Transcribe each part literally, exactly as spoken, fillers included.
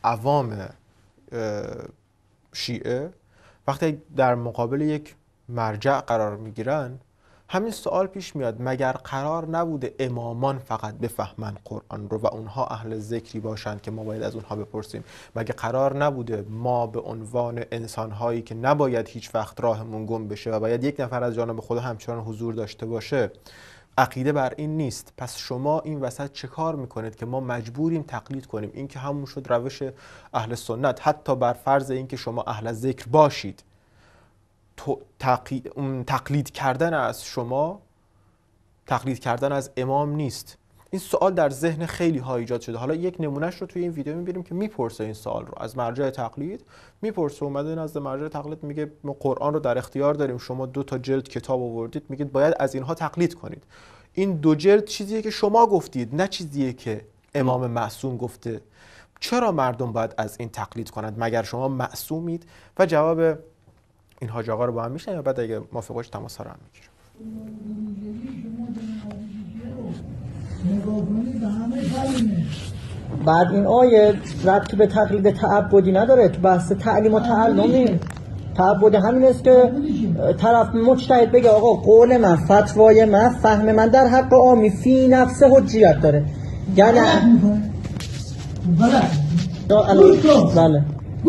عوام شیعه وقتی در مقابل یک مرجع قرار میگیرن همین سوال پیش میاد، مگر قرار نبوده امامان فقط بفهمن قرآن رو و اونها اهل ذکری باشند که ما باید از اونها بپرسیم؟ مگر قرار نبوده ما به عنوان انسانهایی که نباید هیچ وقت راهمون گم بشه و باید یک نفر از جانب خدا همچنان حضور داشته باشه؟ عقیده بر این نیست. پس شما این وسط چه کار میکنید که ما مجبوریم تقلید کنیم؟ این که همون شد روش اهل سنت، حتی بر فرض این که شما اهل ذکر باشید. تقلید کردن از شما تقلید کردن از امام نیست. این سوال در ذهن خیلی ها ایجاد شده. حالا یک نمونهش رو توی این ویدیو میبینیم که میپرسه این سوال رو از مرجع تقلید، میپرسه، اومده نزد مرجع تقلید میگه ما قرآن رو در اختیار داریم، شما دو تا جلد کتاب آوردید، میگید باید از اینها تقلید کنید. این دو جلد چیزیه که شما گفتید، نه چیزیه که امام معصوم گفته. چرا مردم باید از این تقلید کنند مگر شما معصومید؟ و جواب این حاج آقا رو با هم میشنیم و بعد اگه موافق باشید تماس رو هم میگیریم. بعد این آیه ربطی به تقلید تعبدی نداره، تو بحث تعلیم و تعلمی. تعبد همین است که طرف مجتهد بگه آقا قول من، فتوای من، فهم من در حق عامی فی نفس حجیت داره. یعنی بله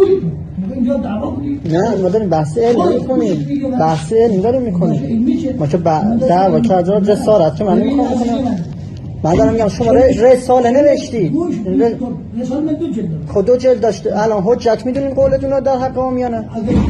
نه ما داریم بحث علمی میکنیم، بحث علمی داریم میکنیم. ما چه دعوا کردن جسارت که من نمیخوام بکنم. من دارم میگم شما رساله نوشتید، رساله دو جلد خود دو جلد داشته، الان حجت میدونین قولتون رو در حق عام یا نه؟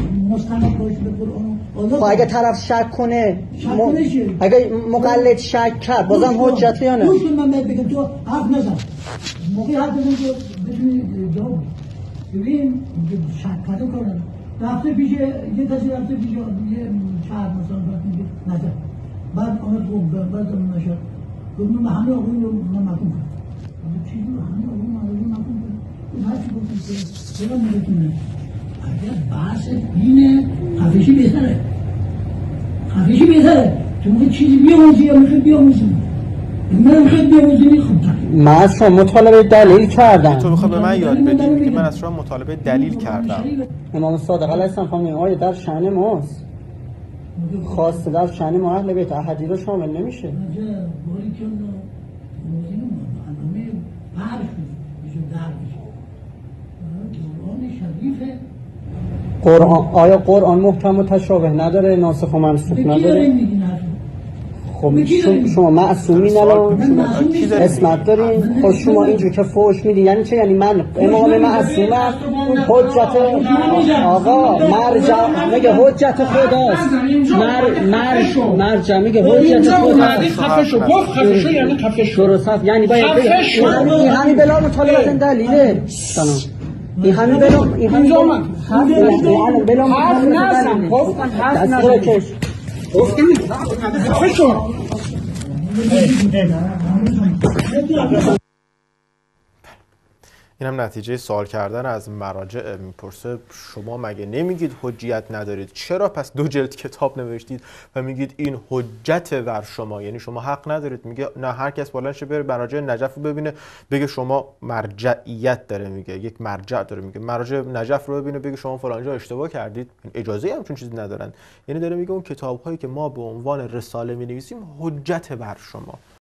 خب اگه طرف شک کنه، م... اگه مقلد شک کرد بازم حجت یا نه؟ من بگم تو حرف نزن، موقعی حرف بزن که بتونی جواب ببین شک کرده کنن. رفته پیش یه کسی، رفته پیش یه شهر مثلا میگه نظر، بعد آمد خوب بعد اون نشد گفت من همه آقایون رو من مکن کنم. چیزی رو همه آقایون رو مکن کنم. اون هرچی گفتم که چرا میگتونه اگر بحث دینه خفشی بهتره، خفشی بهتره. تو میگه چیزی بیاموزی یا میخوای بیاموزی؟ من میخوای بیاموزی خوب تر. من از شما مطالبه دلیل کردم. تو میخوای به من یاد بدی که من از شما مطالبه دلیل کردم. امام صادق علیه السلام فرمودن آیه در شأن ماست، خاصه در شأن ما اهل بیت احدی رو شامل نمیشه. قرآن آیا قرآن محکم و تشابه نداره، ناسخ و منسوخ نداره؟ خب شما معصومین الان اسمت دارین. خب شما اینجور که فوش میدین یعنی چه؟ یعنی من امام معصومم، حجت آقا مرجع میگه حجت خداست، مر مر مرجع میگه حجت خداست. خفشو گفت خفشو یعنی خفشو درست یعنی باید همین همین بلا مطالبه دلیله. سلام این همین بلا این همین بلا بلا حرف نزن، گفتم حرف نزن، گفتم خفشو. این هم نتیجه سوال کردن از مراجع. میپرسه شما مگه نمیگید حجیت ندارید، چرا پس دو جلد کتاب نوشتید و میگید این حجت بر شما، یعنی شما حق ندارید؟ میگه نه، هر کس بلند شه بره مراجع نجف رو ببینه بگه شما مرجعیت داره، میگه یک مرجع داره، میگه مراجع نجف رو ببینه بگه شما فلان جا اشتباه کردید. اجازه همچون چیزی ندارن. یعنی داره میگه اون کتاب‌هایی که ما به عنوان رساله می‌نویسیم حجت بر شما.